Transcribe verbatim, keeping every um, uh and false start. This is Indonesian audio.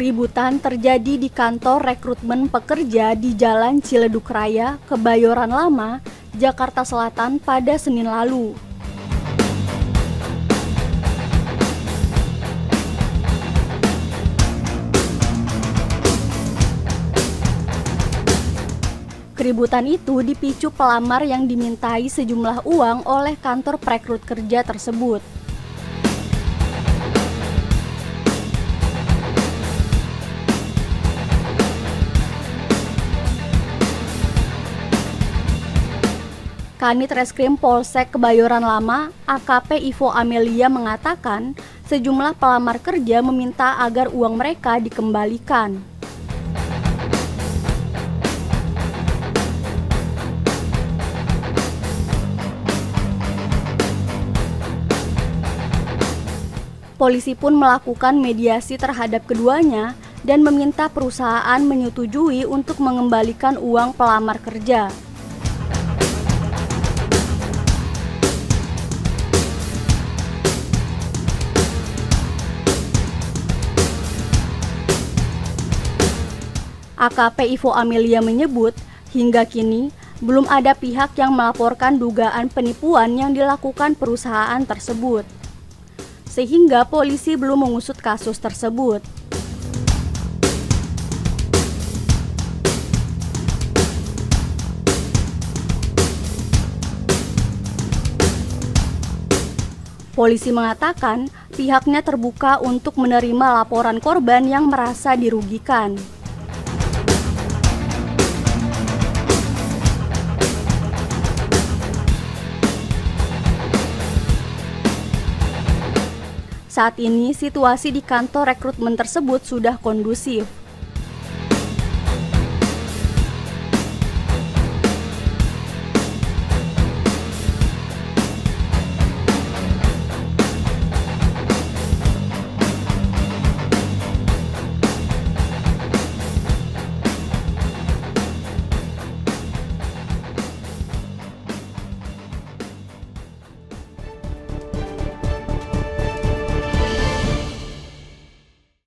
Keributan terjadi di kantor rekrutmen pekerja di Jalan Ciledug Raya, Kebayoran Lama, Jakarta Selatan pada Senin lalu. Keributan itu dipicu pelamar yang dimintai sejumlah uang oleh kantor perekrut kerja tersebut. Kanit Reskrim Polsek Kebayoran Lama, A K P Ivo Amelia mengatakan sejumlah pelamar kerja meminta agar uang mereka dikembalikan. Polisi pun melakukan mediasi terhadap keduanya dan meminta perusahaan menyetujui untuk mengembalikan uang pelamar kerja. A K P Ivo Amelia menyebut, hingga kini belum ada pihak yang melaporkan dugaan penipuan yang dilakukan perusahaan tersebut, sehingga polisi belum mengusut kasus tersebut. Polisi mengatakan pihaknya terbuka untuk menerima laporan korban yang merasa dirugikan. Saat ini situasi di kantor rekrutmen tersebut sudah kondusif.